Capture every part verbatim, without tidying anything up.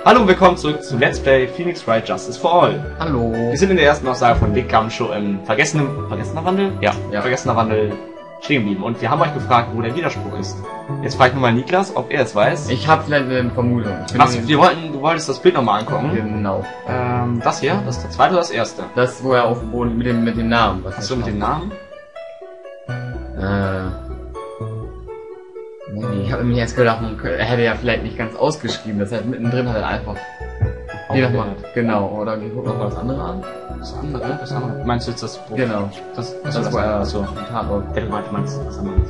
Hallo und willkommen zurück zu Let's Play Phoenix Wright Justice for All. Hallo. Wir sind in der ersten Aussage von Dick Gumshoe im vergessenen, vergessener Wandel? Ja, ja, vergessener Wandel stehen geblieben. Und wir haben euch gefragt, wo der Widerspruch ist. Jetzt frage ich nochmal Niklas, ob er es weiß. Ich habe vielleicht eine Vermutung. Was, wir wollten, du wolltest das Bild nochmal angucken. Genau. Ähm, das hier, das ist der zweite oder das erste? Das, wo er auf dem Boden mit dem, mit dem Namen. Was Achso, mit dem Namen? Äh... Nee, ich habe mir jetzt gedacht, er hätte ja vielleicht nicht ganz ausgeschrieben, das heißt mittendrin hat er einfach... Je nochmal, genau, oder wir gucken noch mal das andere an. Das andere? Das andere? Meinst du jetzt das Buch? Genau. Das, Das, das, das war er so. im Tatort. Der meinte, meinst das andere.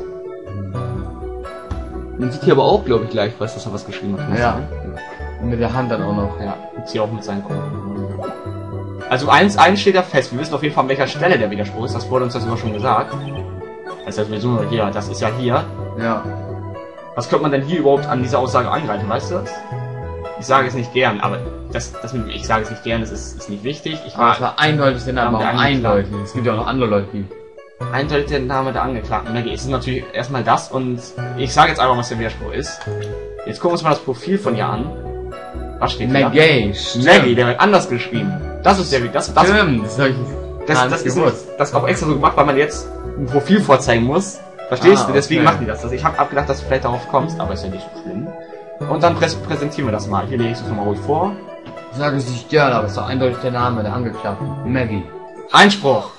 Man sieht hier aber auch, glaube ich, gleich, was das er was geschrieben hat. Ja. Und mit der Hand dann auch noch. Ja, gibt's hier auch mit seinen Kunden. Also eins, eins steht ja fest, wir wissen auf jeden Fall, an welcher Stelle der Widerspruch ist, das wurde uns das sogar schon gesagt. Das heißt, wir suchen hier, das ist ja hier. Ja. Was könnte man denn hier überhaupt an dieser Aussage angreifen, weißt du das? Ich sage es nicht gern, aber das, das mit, ich sage es nicht gern, das ist, ist nicht wichtig. Ich war, das war eindeutig der Name, der eindeutig. Es gibt ja auch noch andere Leute, die... Eindeutig der Name der Angeklagten. Maggie ist natürlich erstmal das und ich sage jetzt einfach, was der Widerspruch ist. Jetzt gucken wir uns mal das Profil von ihr an. Was steht hier? Maggie, Maggie, der wird anders geschrieben. Das ist der Weg, das, das, stimmt, das, ich das, das ist nicht, das ist auch extra so gemacht, weil man jetzt ein Profil vorzeigen muss. Verstehst ah, du? Deswegen okay. machen die das. Also ich habe abgedacht, dass du vielleicht darauf kommst, aber ist ja nicht so schlimm. Und dann prä präsentieren wir das mal. Hier lege ich es nochmal ruhig vor. Ich sage es nicht gerne, aber es ist doch eindeutig der Name der Angeklagten. Maggie. Einspruch.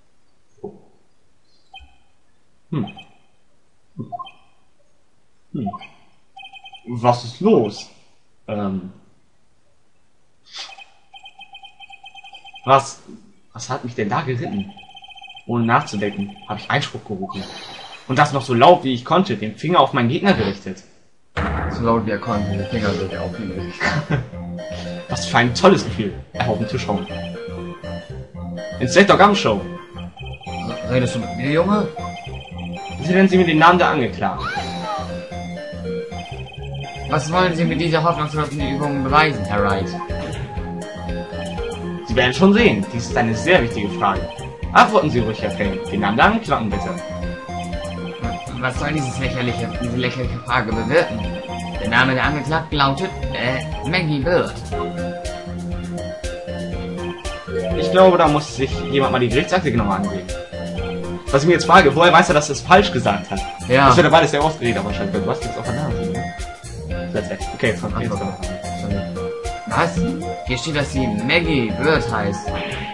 Hm. Hm. Was ist los? Ähm. Was? Was hat mich denn da geritten? Ohne nachzudenken, habe ich Einspruch gerufen. Und das noch so laut, wie ich konnte, den Finger auf meinen Gegner gerichtet. So laut wie er konnte, den Finger wird er auf ihn gerichtet. Was für ein tolles Gefühl. Er auf den Tisch hauen. Inspector Gumshoe. Redest du mit mir, Junge? Bitte nennen Sie mir den Namen der Angeklagten. Was wollen Sie mit dieser hoffnungslosen Übung beweisen, Herr Wright? Sie werden schon sehen. Dies ist eine sehr wichtige Frage. Antworten Sie ruhig, Herr Payne. Den Namen der Angeklagten, bitte. Was soll dieses lächerliche, diese lächerliche Frage bewirken? Der Name der Angeklagten lautet, äh, Maggie Bird. Ich glaube, da muss sich jemand mal die Gerichtsakte genauer ansehen. Was ich mir jetzt frage, woher weiß er, dass er es falsch gesagt hat? Ja. Das wird dabei, dass er ausgeredet, aber wahrscheinlich. Du hast jetzt auf der Nase, ne? Okay, von Ach, so. Was? Hier steht, dass sie Maggie Bird heißt.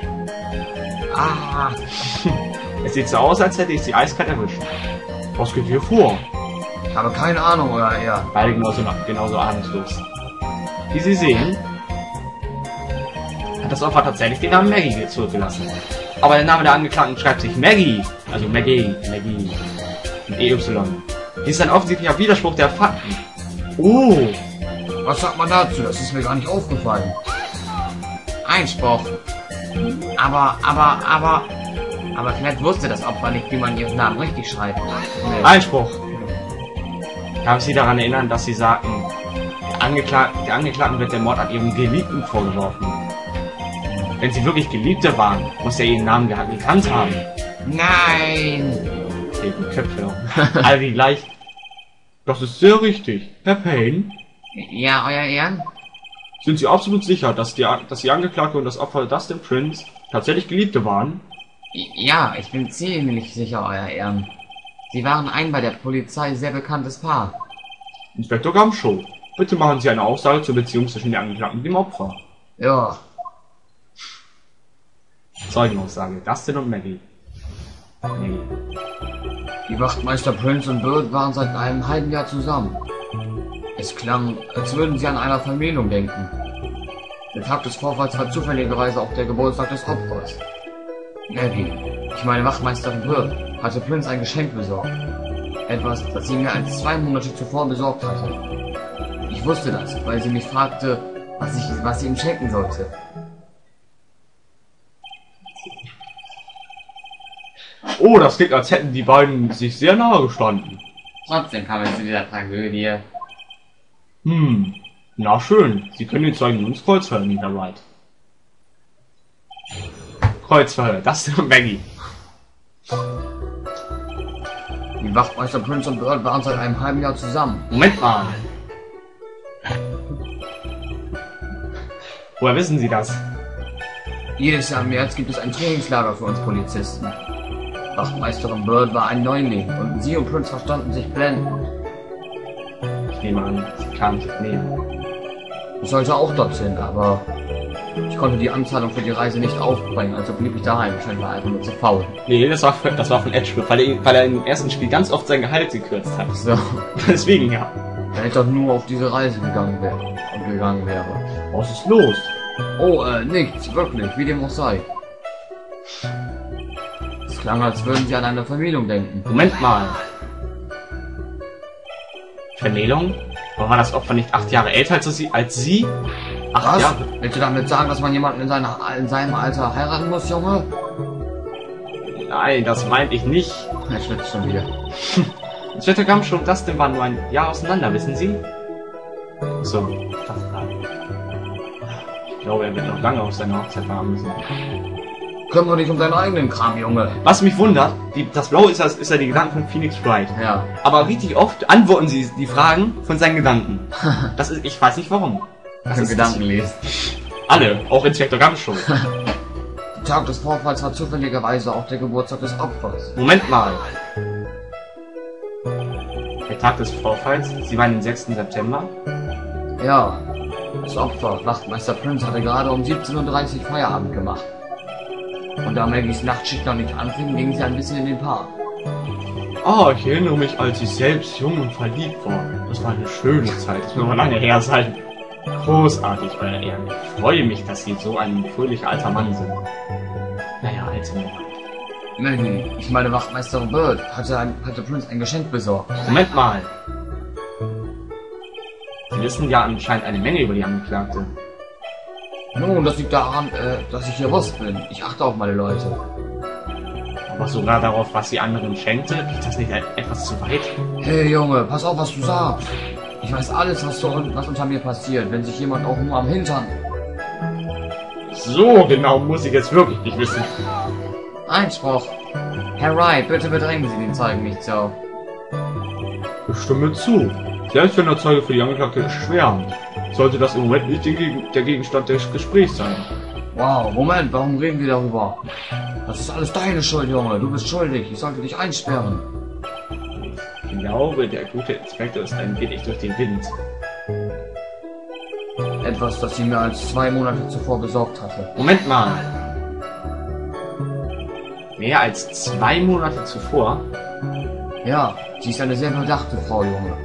Ah. Es sieht so aus, als hätte ich sie eiskalt erwischt. Was geht hier vor? Ich habe keine Ahnung, oder eher. Beide genauso, genauso ahnungslos. Wie Sie sehen, hat das Opfer tatsächlich den Namen Maggie zurückgelassen. Aber der Name der Angeklagten schreibt sich Maggie. Also Maggie, Maggie. Mit E Y. Dies ist ein offensichtlicher Widerspruch der Fakten. Oh! Was sagt man dazu? Das ist mir gar nicht aufgefallen. Einspruch. Aber, aber, aber... Aber vielleicht wusste das Opfer nicht, wie man ihren Namen richtig schreibt. Nee. Einspruch. Darf ich Sie daran erinnern, dass Sie sagten, der Angeklagten, der Angeklagten wird der Mord an Ihrem Geliebten vorgeworfen. Wenn Sie wirklich Geliebte waren, muss er Ihren Namen gekannt haben. Nein! Eben Köpfe. Alle die gleich. Das ist sehr richtig. Herr Payne? Ja, euer Ehren? Sind Sie absolut sicher, dass die, dass die Angeklagte und das Opfer Dustin Prince tatsächlich Geliebte waren? Ja, ich bin ziemlich sicher, euer Ehren. Sie waren ein bei der Polizei sehr bekanntes Paar. Inspektor Gumshoe, bitte machen Sie eine Aussage zur Beziehung zwischen der Angeklagten und dem Opfer. Ja. Zeugenaussage, Dustin und Maggie. Maggie. Die Wachtmeister Prince und Bird waren seit einem halben Jahr zusammen. Es klang, als würden sie an einer Vermählung denken. Der Tag des Vorfalls war zufälligerweise auch der Geburtstag des Opfers. Maggie, ich meine Wachtmeisterin Bird, hatte Prince ein Geschenk besorgt. Etwas, das sie mir als zwei Monate zuvor besorgt hatte. Ich wusste das, weil sie mich fragte, was ich, was sie ihm schenken sollte. Oh, das klingt, als hätten die beiden sich sehr nahe gestanden. Trotzdem kam es zu dieser Tragödie. Hm, na schön. Sie können den Zeugen ins Kreuzverhör, Mister Wright. Kreuzverhör, das ist Maggie. Die Wachtmeister Prince und Bird waren seit einem halben Jahr zusammen. Moment mal. Woher wissen Sie das? Jedes Jahr im März gibt es ein Trainingslager für uns Polizisten. Wachtmeisterin Bird war ein Neuling und sie und Prince verstanden sich blendend. Ich nehme an, Sie kamen nicht nehmen. Ich sollte auch dorthin, aber ich konnte die Anzahlung für die Reise nicht aufbringen, also blieb ich daheim. Ich war einfach nur zu faul. Nee, das war, das war von Edgeworth, weil er, weil er im ersten Spiel ganz oft sein Gehalt gekürzt hat. So, Deswegen ja. wenn ich doch nur auf diese Reise gegangen wäre und gegangen wäre. Was ist los? Oh, äh, nichts, wirklich, wie dem auch sei. Es klang, als würden sie an eine Vermählung denken. Moment mal. Vermählung? Aber war das Opfer nicht acht Jahre älter als Sie? Als Sie? Acht Was? Jahre? Willst du damit sagen, dass man jemanden in, seiner, in seinem Alter heiraten muss, Junge? Nein, das meinte ich nicht. Er schwitzt schon wieder. Das Wetterkampf schon das denn war nur ein Jahr auseinander, wissen Sie? So, das war. Ich glaube, er wird noch lange auf seine Hochzeit warten müssen. Kümmere dich um deinen eigenen Kram, Junge. Was mich wundert, die, das Blaue ist, ist ja die Gedanken von Phoenix Wright. Ja. Aber richtig oft antworten sie die Fragen von seinen Gedanken. Das ist, ich weiß nicht warum. Das Für ist Gedanken lesen. Alle, auch Inspektor Gamschuh. Der Tag des Vorfalls war zufälligerweise auch der Geburtstag des Opfers. Moment mal. Der Tag des Vorfalls? Sie meinen den sechsten September? Ja. Das Opfer, Wachtmeister Prince, hatte gerade um siebzehn Uhr dreißig Feierabend gemacht. Und da Maggies Nachtschicht noch nicht anfing, ging sie ein bisschen in den Park. Oh, ich erinnere mich, als ich selbst jung und verliebt war. Das war eine schöne Zeit. Das muss noch lange her sein. Großartig, euer Ehren. Ich freue mich, dass Sie so ein fröhlicher alter Mann sind. Naja, alte Männer. Maggie, ich meine Wachtmeisterin Bird, hatte, ein, hatte Prince ein Geschenk besorgt. Moment mal. Sie wissen ja anscheinend eine Menge über die Angeklagte. Nun, das liegt daran, äh, dass ich hier Wurst bin. Ich achte auf meine Leute. Aber sogar darauf, was sie anderen schenkte, geht das nicht etwas zu weit? Hey Junge, pass auf, was du sagst. Ich weiß alles, was, so, was unter mir passiert, wenn sich jemand auch nur am Hintern... So genau muss ich jetzt wirklich nicht wissen. Einspruch. Herr Wright, bitte bedrängen Sie den Zeugen nicht so. Ich stimme zu. Selbst wenn der Zeuge für die Angeklagte schwärmt, sollte das im Moment nicht der Gegenstand des Gesprächs sein. Wow, Moment, warum reden wir darüber? Das ist alles deine Schuld, Junge. Du bist schuldig. Ich sollte dich einsperren. Ich glaube, der gute Inspektor ist ein wenig durch den Wind. Etwas, das sie mir als zwei Monate zuvor besorgt hatte. Moment mal. Mehr als zwei Monate zuvor? Ja, sie ist eine sehr bedachte Frau, Junge.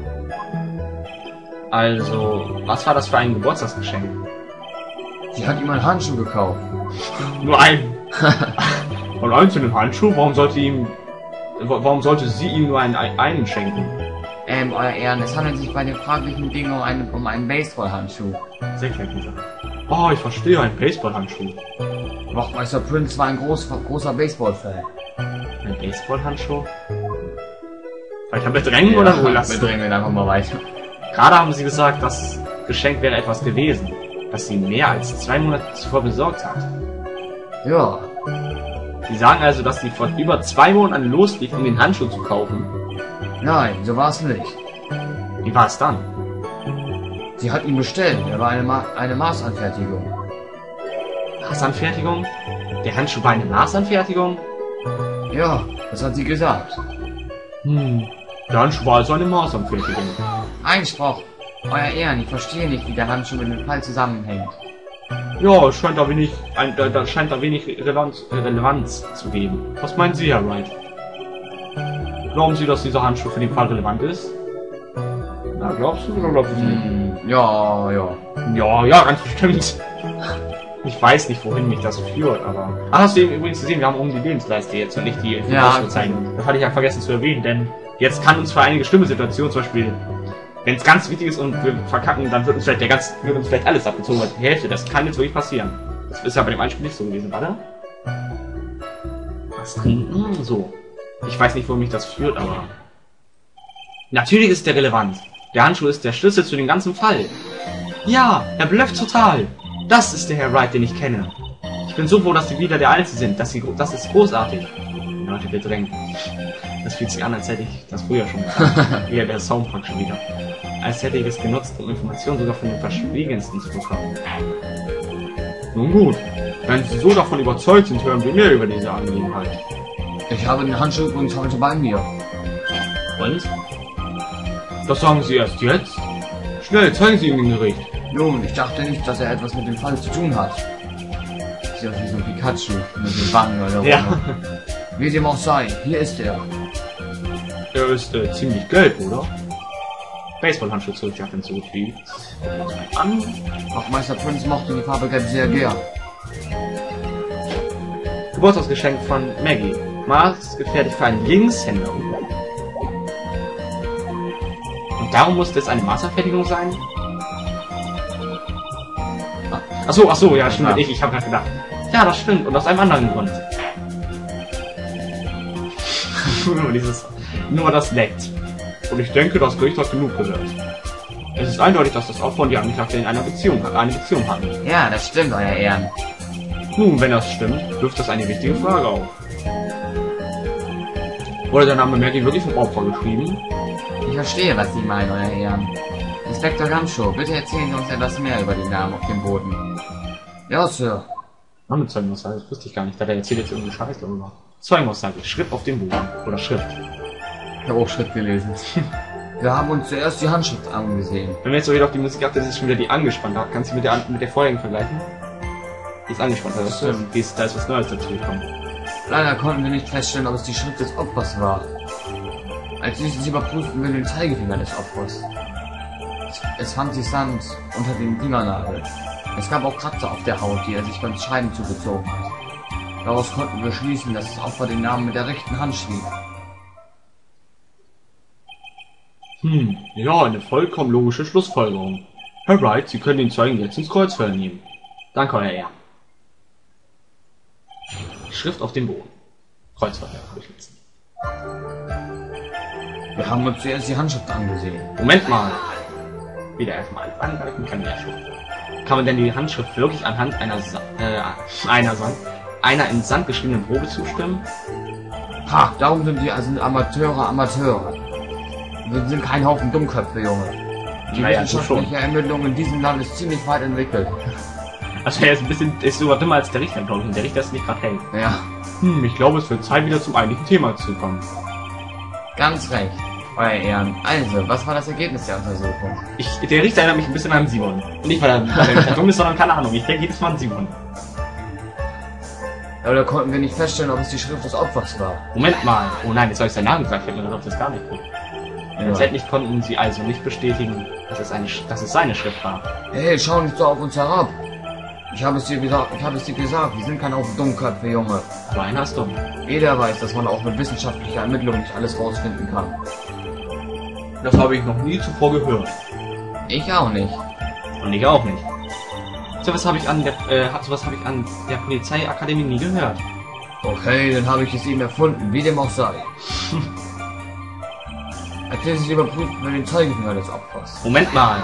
Also, was war das für ein Geburtstagsgeschenk? Sie hat ihm einen Handschuh gekauft. Nur einen. Einen einzelnen Handschuh? Warum sollte ihm, warum sollte sie ihm nur einen, einen schenken? Ähm, euer Ehren, es handelt sich bei den fraglichen Dingen um einen, um einen Baseballhandschuh. Sehr klar, oh, ich verstehe, ein Baseballhandschuh. Wachtmeister Prince war ein groß, großer Baseball-Fan. Ein Baseballhandschuh? Weiter bedrängen ja, oder wohl lassen? Bedrängen wir einfach mal weiter. Gerade haben sie gesagt, das Geschenk wäre etwas gewesen, das sie mehr als zwei Monate zuvor besorgt hat. Ja. Sie sagen also, dass sie vor über zwei Monaten loslief, um den Handschuh zu kaufen? Nein, so war es nicht. Wie war es dann? Sie hat ihn bestellt. Er war eine, Ma eine Maßanfertigung. Maßanfertigung? Der Handschuh war eine Maßanfertigung? Ja, das hat sie gesagt. Hm, der Handschuh war also eine Maßanfertigung. Einspruch. Euer Ehren, ich verstehe nicht, wie der Handschuh mit dem Fall zusammenhängt. Ja, es scheint da wenig, ein, da, da scheint da wenig Relevanz, Relevanz zu geben. Was meinen Sie, Herr Wright? Glauben Sie, dass dieser Handschuh für den Fall relevant ist? Na, glaubst du oder glaubst du nicht? Hm, ja, ja. Ja, ja, ganz bestimmt. Ich weiß nicht, wohin mich das führt, aber... Ach, hast du eben übrigens gesehen, wir haben oben die Lebensleiste jetzt und nicht die Ja, Ausbezeichnung. Das hatte ich ja vergessen zu erwähnen, denn jetzt kann uns für einige schlimme Situationen, zum Beispiel, wenn es ganz wichtig ist und wir verkacken, dann wird uns vielleicht der ganz, wird uns vielleicht alles abgezogen, die Hälfte. Das kann jetzt wirklich passieren. Das ist ja bei dem Einspiel nicht so gewesen, warte. Was trinken? So. Ich weiß nicht, wo mich das führt, aber... Natürlich ist der relevant. Der Handschuh ist der Schlüssel zu dem ganzen Fall. Ja, er blufft total. Das ist der Herr Wright, den ich kenne. Ich bin so froh, dass Sie wieder der Einzige sind. Dass Sie, das ist großartig. Die Leute bedrängen. Das fühlt sich an, als hätte ich das früher schon getan. Wieder der Soundtrack schon wieder. Als hätte ich es genutzt, um Informationen sogar von den Verschwiegensten zu bekommen. Nun gut, wenn Sie so davon überzeugt sind, hören wir mehr über diese Angelegenheit. Ich habe den Handschuh übrigens heute bei mir. Und? Das sagen Sie erst jetzt? Schnell, zeigen Sie ihm den Gericht. Nun, ich dachte nicht, dass er etwas mit dem Fall zu tun hat. Sieht aus wie so ein Pikachu mit den Wangen oder Ja. Wie dem auch sei, hier ist er. Er ist äh, ziemlich gelb, oder? Baseballhandschuh zurück, hat hinzugefügt. An. Auch Meister Prince mochte die Farbe gelb sehr gern. Geburtstagsgeschenk von Maggie. Maßgefertigt für einen Linkshänder. Und darum musste es eine Maßanfertigung sein? Achso, achso, ja, stimmt. Ja. Ich, ich habe gerade gedacht. Ja, das stimmt. Und aus einem anderen Grund. nur dieses, nur das leckt. Und ich denke, das Gericht hat genug gehört. Es ist eindeutig, dass das Opfer und die Angeklagte in einer Beziehung, eine Beziehung hatten. Ja, das stimmt, euer Ehren. Nun, wenn das stimmt, wirft das eine wichtige Frage auf. Wurde der Name Maggie wirklich vom Opfer geschrieben? Ich verstehe, was Sie meinen, euer Ehren. Inspektor Gamschow, bitte erzählen Sie uns etwas mehr über den Namen auf dem Boden. Ja, Sir. Namenzeugaussage, das wusste ich gar nicht. Da der erzählt jetzt irgendwie Scheiß darüber. Zeugenaussage, Schrift auf dem Boden. Oder Schrift. Ich habe auch Schrift gelesen. Wir haben uns zuerst die Handschrift angesehen. Wenn wir jetzt so wieder auf die Musik achten, das ist schon wieder die angespannt hat. Kannst du mit der, mit der vorherigen vergleichen? Die ist angespannt, das Stimmt. die ist, da ist was Neues dazu gekommen. Leider konnten wir nicht feststellen, ob es die Schrift des Opfers war. Als nächstes überprüften wir den Zeigefinger des Opfers. Es fand sich Sand unter dem Fingernagel. Es gab auch Kratzer auf der Haut, die er sich beim Schreiben zugezogen hat. Daraus konnten wir schließen, dass das Opfer den Namen mit der rechten Hand schrieb. Hm, ja, eine vollkommen logische Schlussfolgerung. Herr Wright, Sie können den Zeugen jetzt ins Kreuzfeuer nehmen. Danke, euer Ehren. Schrift auf dem Boden. Kreuzfeuer, durchsetzen. Wir haben uns zuerst die Handschrift angesehen. Moment mal. Wieder erstmal alles angreifen kann der schon. Kann man denn die Handschrift wirklich anhand einer Sa äh, einer Sand, einer in Sand geschriebenen Probe zustimmen? Ha, darum sind wir also Amateure, Amateure. Wir sind kein Haufen Dummköpfe, Junge. Die Naja, du wissenschaftliche schon. Ermittlung in diesem Land ist ziemlich weit entwickelt. Also er ist ein bisschen, ist sogar dümmer als der Richter, glaube ich. Und der Richter ist nicht gerade hell. Ja, Hm, ich glaube, es wird Zeit, wieder zum eigentlichen Thema zu kommen. ganz recht, euer Ehren. Also, was war das Ergebnis der Untersuchung? Ich, der Richter erinnert mich ein bisschen an Simon. Nicht, weil er, weil er dumm ist, sondern keine Ahnung. Ich denke jedes Mal an Simon. Oder konnten wir nicht feststellen, ob es die Schrift des Opfers war? Moment mal. Oh nein, jetzt habe ich seinen Namen gesagt. Ich habe mir gedacht, das ist gar nicht gut. Ja. Letztendlich konnten sie also nicht bestätigen, dass es, eine, Sch- dass es seine Schrift war. Hey, schau nicht so auf uns herab. Ich habe es dir gesagt, ich habe es dir gesagt, wir sind kein Haufen Dummköpfe, Junge. Aber einen hast du. Jeder weiß, dass man auch mit wissenschaftlicher Ermittlung nicht alles rausfinden kann. Das habe ich noch nie zuvor gehört. Ich auch nicht. Und ich auch nicht. So was habe ich an der, äh, so was habe ich an der Polizeiakademie nie gehört. Okay, dann habe ich es ihm erfunden, wie dem auch sei. Als nächstes überprüften wir den Zeigefinger des Opfers. Moment mal.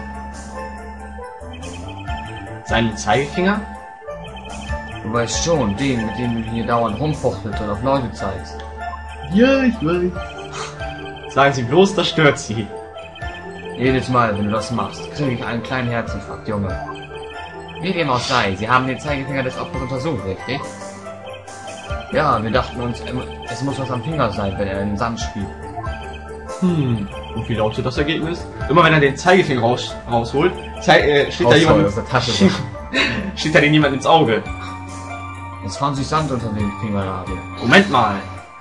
Seinen Zeigefinger? Du weißt schon, den, mit dem du hier dauernd rumfuchtelst und auf Leute zeigst. Ja, ich weiß. Sagen Sie bloß, das stört Sie. Jedes Mal, wenn du das machst, kriege ich einen kleinen Herzinfarkt, Junge. Wie dem auch sei, Sie haben den Zeigefinger des Opfers untersucht, richtig? Ja, wir dachten uns, ähm, es muss was am Finger sein, wenn er in den Sand spielt. Hm, und wie lautet das Ergebnis? Immer wenn er den Zeigefinger raus, rausholt, zei äh, steht, da jemand, aus der Tasche. steht da jemand ins Auge. Es fand sich Sand unter dem Fingernagel. Moment mal.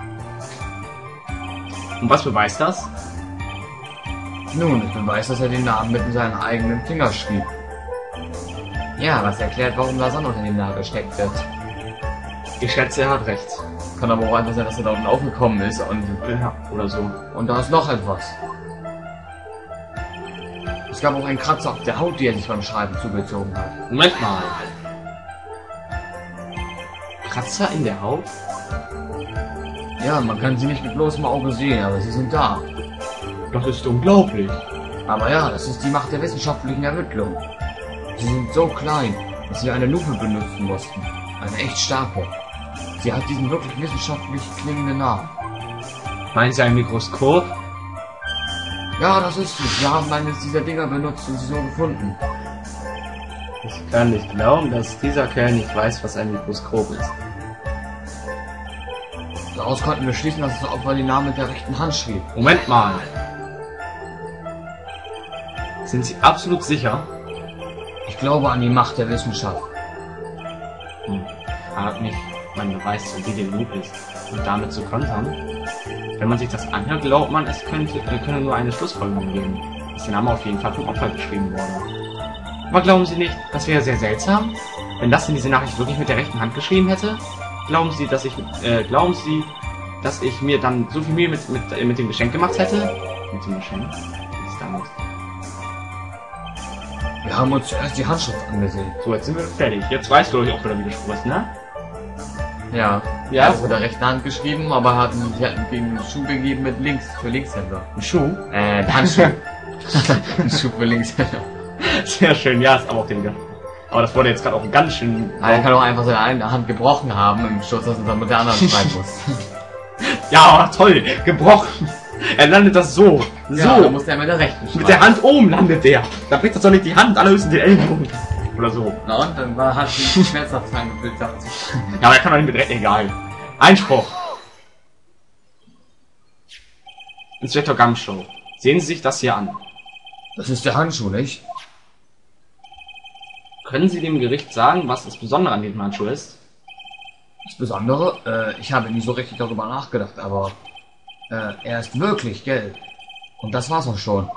Und was beweist das? Nun, ich beweist, dass er den Namen mit in seinen eigenen Finger schrieb. Ja, was erklärt, warum da Sand unter dem Nagel steckt wird. Ich schätze, er hat recht. Kann aber auch einfach sein, dass er da unten aufgekommen ist und... Ja, oder so. Und da ist noch etwas. Es gab auch einen Kratzer auf der Haut, die er sich beim Schreiben zugezogen hat. Moment mal. Kratzer in der Haut? Ja, man kann sie nicht mit bloßem Auge sehen, aber sie sind da. Das ist unglaublich. Aber ja, das ist die Macht der wissenschaftlichen Ermittlung. Sie sind so klein, dass sie eine Lupe benutzen mussten. Eine echt starke. Sie hat diesen wirklich wissenschaftlich klingenden Namen. Meinen Sie ein Mikroskop? Ja, das ist es. Wir haben eines dieser Dinger benutzt und sie so gefunden. Ich kann nicht glauben, dass dieser Kerl nicht weiß, was ein Mikroskop ist. Daraus konnten wir schließen, dass das Opfer den Namen mit der rechten Hand schrieb. Moment mal. Sind Sie absolut sicher? Ich glaube an die Macht der Wissenschaft. Hm. Fragt mich, man beweist, wie der Loop ist. Und damit zu kontern. Wenn man sich das anhört, glaubt man, es könnte, äh, könne nur eine Schlussfolgerung geben. Dass der Name auf jeden Fall vom Opfer geschrieben wurde. Aber glauben Sie nicht, das wäre sehr seltsam? Wenn das in diese Nachricht wirklich mit der rechten Hand geschrieben hätte? Glauben Sie, dass ich, äh, glauben Sie, dass ich mir dann so viel Mühe mit, mit, äh, mit dem Geschenk gemacht hätte? Mit dem Geschenk? Was ist damit? Wir haben uns zuerst die Handschrift angesehen. So, jetzt sind wir fertig. Jetzt weißt du, auch wieder, wie du sprichst, ne? Ja. Ja. Er hat mit der rechten Hand geschrieben, aber hatten, die hatten den Schuh gegeben mit links, für Linkshänder. Ein Schuh? Äh, Handschuh. Ein Schuh für Linkshänder. Sehr schön, ja, ist aber auch den wieder. Aber das wurde jetzt gerade auch ganz schön... Aber er kann auch einfach seine eine Hand gebrochen haben, im Sturz, dass er dann mit der anderen schreiben muss. Ja, aber toll, gebrochen. Er landet das so. So. Ja, da muss er mit der rechten schreiben. Mit der Hand oben landet der. Da bricht das doch nicht die Hand, allerhöchstens den Ellbogen. Oder so. Na und? Dann war halt die schmerzhaft angefühlt, dachte ich. Ja, aber er kann doch nicht mit rechten, egal. Einspruch. Inspektor Gumshoe, sehen Sie sich das hier an. Das ist der Handschuh, nicht? Können Sie dem Gericht sagen, was das Besondere an diesem Handschuh ist? Das Besondere? Äh, ich habe nie so richtig darüber nachgedacht, aber äh, er ist wirklich gelb. Und das war's auch schon.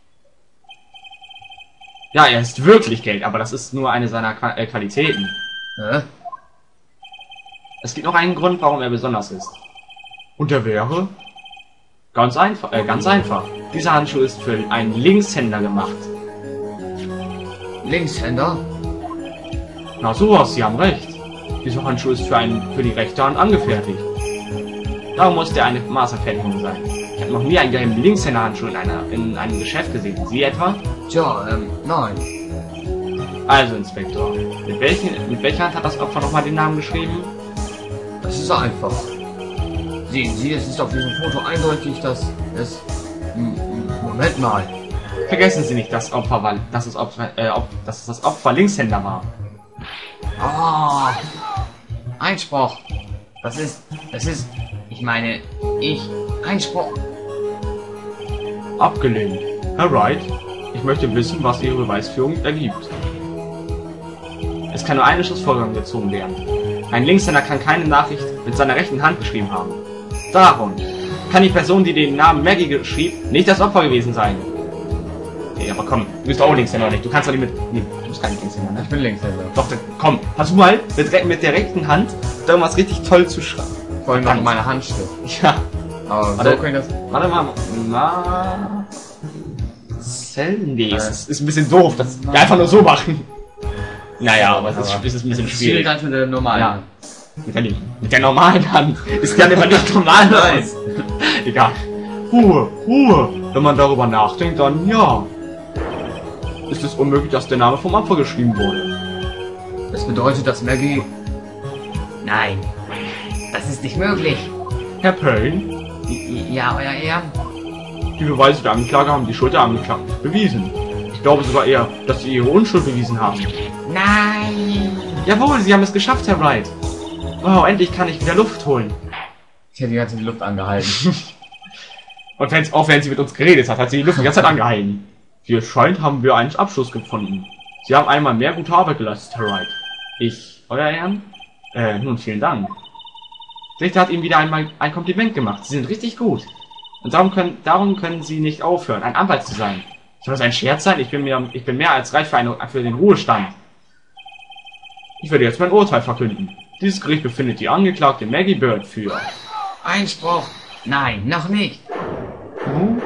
Ja, er ist wirklich gelb, aber das ist nur eine seiner Qua äh, Qualitäten. Hä? Es gibt noch einen Grund, warum er besonders ist. Und der wäre? Ganz einfach, äh, ganz einfach. Dieser Handschuh ist für einen Linkshänder gemacht. Linkshänder? Na sowas, Sie haben recht. Dieser Handschuh ist für, einen, für die rechte Hand angefertigt. Darum muss der eine Maßanfertigung sein. Ich habe noch nie einen geheimen Linkshänder-Handschuh in, einer, in einem Geschäft gesehen. Sie etwa? Tja, ähm, nein. Also, Inspektor, mit, welchen, mit welcher Hand hat das Opfer nochmal den Namen geschrieben? Das ist einfach. Sehen Sie, es ist auf diesem Foto eindeutig, dass es... M Moment mal. Vergessen Sie nicht, dass, Opfer war, dass, es Opfer, äh, ob, dass es das Opfer Linkshänder war. Ah, Einspruch. Das ist, das ist, ich meine, ich, Einspruch. Abgelehnt. Herr Wright, ich möchte wissen, was Ihre Beweisführung ergibt. Es kann nur eine Schlussfolgerung gezogen werden. Ein Linkshänder kann keine Nachricht mit seiner rechten Hand geschrieben haben. Darum kann die Person, die den Namen Maggie geschrieb, nicht das Opfer gewesen sein. Nee, aber komm, du bist auch Linkshänder nicht. Du kannst doch nicht mit... Nee, du bist kein Linkshänder, ne? Ich bin Linkshänder. Doch, dann, komm, hast du mal mit, mit der rechten Hand da irgendwas richtig toll zu schreiben? Vor allem noch meine Handschrift. Ja. Aber Warte, so kann ich das... Warte mal. Ma... Nee, es ist, ist ein bisschen doof. Das ja, einfach nur so machen. Naja, aber es ist, es ist ein bisschen schwierig. Schwierig mit der normalen Ja. Hand. Mit der, mit der normalen Hand. Ist ja immer nicht normal aus. Egal. Ruhe, Ruhe. Wenn man darüber nachdenkt, dann ja. Ist es unmöglich, dass der Name vom Opfer geschrieben wurde. Das bedeutet, dass Maggie... Nein, das ist nicht möglich. Herr Payne, Ja, euer Ehren. die Beweise der Anklage haben die Schuld der Angeklagten bewiesen. Ich glaube sogar eher, dass sie ihre Unschuld bewiesen haben. Nein! Jawohl, sie haben es geschafft, Herr Wright. Oh, endlich kann ich wieder Luft holen. Ich hätte die ganze Zeit die Luft angehalten. Und wenn's, auch wenn sie mit uns geredet hat, hat sie die Luft die ganze Zeit angehalten. Wie es scheint, haben wir einen Abschluss gefunden. Sie haben einmal mehr gute Arbeit geleistet, Herr Wright. Ich, euer Ehren? Äh, nun, vielen Dank. Der Richter hat Ihnen wieder einmal ein Kompliment gemacht. Sie sind richtig gut. Und darum können, darum können Sie nicht aufhören, ein Anwalt zu sein. Soll das ein Scherz sein? Ich bin, mir, ich bin mehr als reif für, eine, für den Ruhestand. Ich werde jetzt mein Urteil verkünden. Dieses Gericht befindet die Angeklagte Maggie Bird für... Einspruch! Nein, noch nicht. Hm?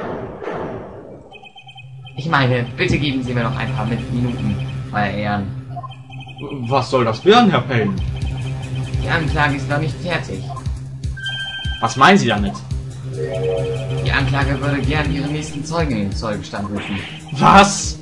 Ich meine, bitte geben Sie mir noch ein paar Minuten, euer Ehren. Was soll das werden, Herr Payne? Die Anklage ist noch nicht fertig. Was meinen Sie damit? Die Anklage würde gern ihre nächsten Zeugen in den Zeugenstand rufen. Was?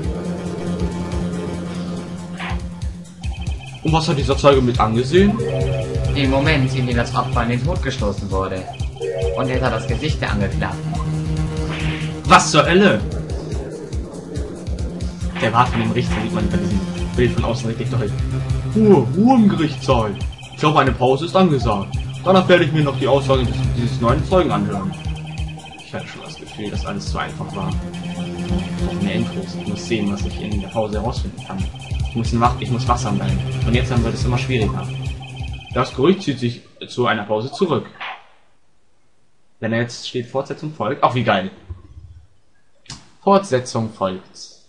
Und was hat dieser Zeuge mit angesehen? Den Moment, in dem das Opfer in den Tod gestoßen wurde. Und er sah das Gesicht der Angeklagten. Was zur Hölle? Der Rat von dem Richter sieht man über diesen Bild von außen richtig doll. Ruhe, Ruhe im Gerichtssaal. Ich glaube, eine Pause ist angesagt. Danach werde ich mir noch die Aussage des, dieses neuen Zeugen anhören. Ich hatte schon das Gefühl, dass alles zu einfach war. Noch mehr Infos. Ich muss sehen, was ich in der Pause herausfinden kann. Ich muss, wach, ich muss wachsam bleiben. Und jetzt dann wird es immer schwieriger. Das Gerücht zieht sich zu einer Pause zurück. Wenn er jetzt steht, Fortsetzung folgt. Ach, wie geil. Fortsetzung folgt.